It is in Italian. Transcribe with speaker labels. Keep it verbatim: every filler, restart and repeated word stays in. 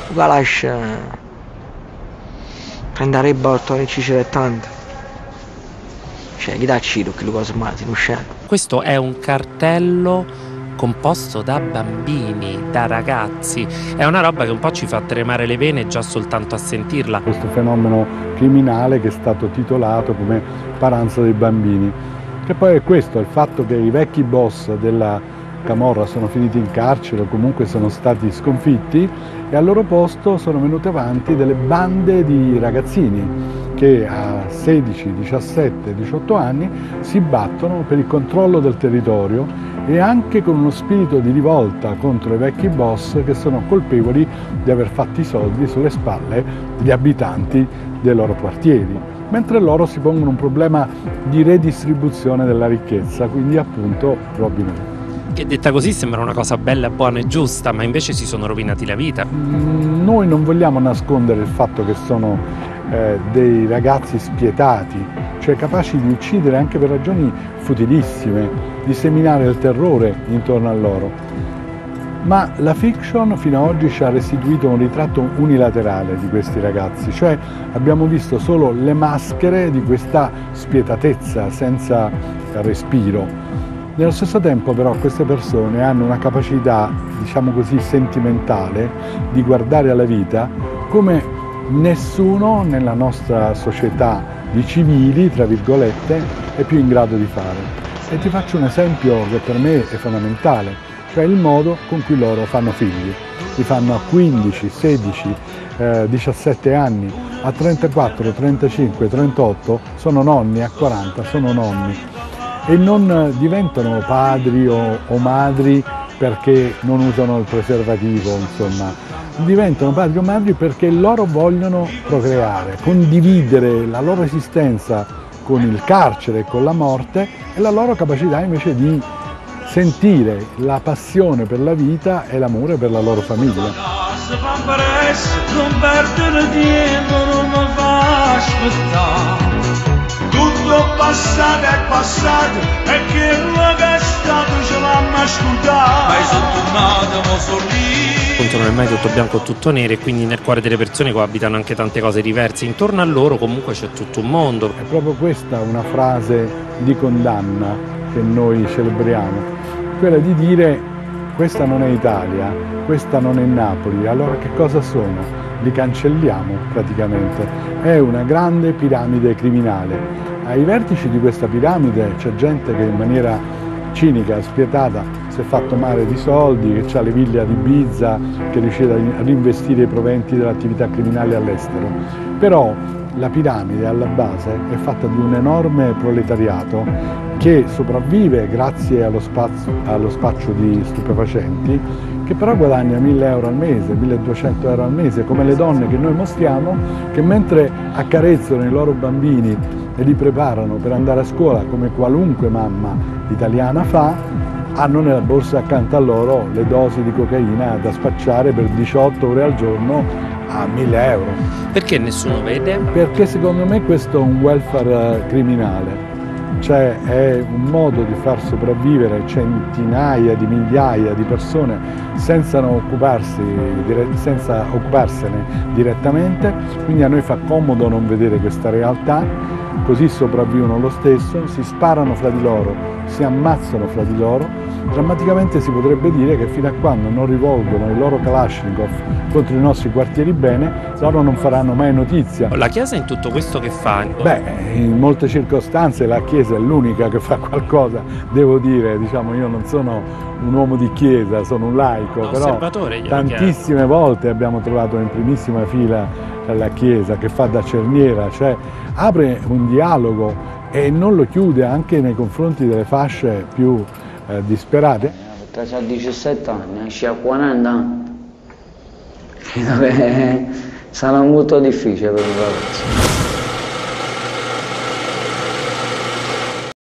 Speaker 1: Kalash prenderebbe portare in Cicero e tanto. Cioè, chi dà Ciro che lo cosa mai, non scende.
Speaker 2: Questo è un cartello composto da bambini, da ragazzi. È una roba che un po' ci fa tremare le vene già soltanto a sentirla.
Speaker 3: Questo fenomeno criminale che è stato titolato come Paranza dei bambini. Che poi è questo, il fatto che i vecchi boss della Camorra sono finiti in carcere o comunque sono stati sconfitti e al loro posto sono venute avanti delle bande di ragazzini che a sedici, diciassette, diciotto anni si battono per il controllo del territorio e anche con uno spirito di rivolta contro i vecchi boss che sono colpevoli di aver fatto i soldi sulle spalle degli abitanti dei loro quartieri, mentre loro si pongono un problema di redistribuzione della ricchezza, quindi appunto Robin Hood.
Speaker 2: Che detta così sembra una cosa bella, buona e giusta, ma invece si sono rovinati la vita.
Speaker 3: Mm, noi non vogliamo nascondere il fatto che sono eh, dei ragazzi spietati, cioè capaci di uccidere anche per ragioni futilissime, di seminare il terrore intorno a loro. Ma la fiction fino ad oggi ci ha restituito un ritratto unilaterale di questi ragazzi, cioè abbiamo visto solo le maschere di questa spietatezza senza respiro. Nello stesso tempo però queste persone hanno una capacità, diciamo così, sentimentale di guardare alla vita come nessuno nella nostra società di civili, tra virgolette, è più in grado di fare. E ti faccio un esempio che per me è fondamentale, cioè il modo con cui loro fanno figli. Li fanno a quindici, sedici, eh, diciassette anni, a trentaquattro, trentacinque, trentotto sono nonni, a quaranta sono nonni. E non diventano padri o, o madri perché non usano il preservativo, insomma, diventano padri o madri perché loro vogliono procreare, condividere la loro esistenza con il carcere e con la morte e la loro capacità invece di sentire la passione per la vita e l'amore per la loro famiglia.
Speaker 4: Tutto passato è passato e quello che è stato ce l'hanno ascoltato. Ma sono tornato, mo sono lì.
Speaker 2: Appunto non è mai tutto bianco o tutto nero e quindi nel cuore delle persone coabitano anche tante cose diverse. Intorno a loro comunque c'è tutto un mondo.
Speaker 3: È proprio questa una frase di condanna che noi celebriamo, quella di dire questa non è Italia, questa non è Napoli, allora che cosa sono? Li cancelliamo praticamente. È una grande piramide criminale. Ai vertici di questa piramide c'è gente che in maniera cinica, spietata, si è fatto male di soldi, che ha le ville ad Ibiza, che riuscita a reinvestire i proventi dell'attività criminale all'estero. Però la piramide alla base è fatta di un enorme proletariato che sopravvive grazie allo, spazio, allo spaccio di stupefacenti, che però guadagna mille euro al mese, milleduecento euro al mese, come le donne che noi mostriamo, che mentre accarezzano i loro bambini e li preparano per andare a scuola come qualunque mamma italiana fa, hanno nella borsa accanto a loro le dosi di cocaina da spacciare per diciotto ore al giorno a mille euro.
Speaker 2: Perché nessuno vede?
Speaker 3: Perché secondo me questo è un welfare criminale. Cioè è un modo di far sopravvivere centinaia di migliaia di persone senza occuparsi, senza occuparsene direttamente, quindi a noi fa comodo non vedere questa realtà, così sopravvivono lo stesso, si sparano fra di loro, si ammazzano fra di loro. Drammaticamente si potrebbe dire che fino a quando non rivolgono i loro Kalashnikov contro i nostri quartieri bene, loro non faranno mai notizia.
Speaker 2: La Chiesa in tutto questo che fa?
Speaker 3: Beh, in molte circostanze la Chiesa è l'unica che fa qualcosa, devo dire, diciamo, io non sono un uomo di Chiesa, sono un laico,
Speaker 2: un
Speaker 3: però tantissime volte abbiamo trovato in primissima fila la Chiesa che fa da cerniera, cioè apre un dialogo e non lo chiude anche nei confronti delle fasce più eh, disperate.
Speaker 1: Perché ha diciassette anni, esce a quaranta anni, credo che sarà molto difficile per il ragazzo.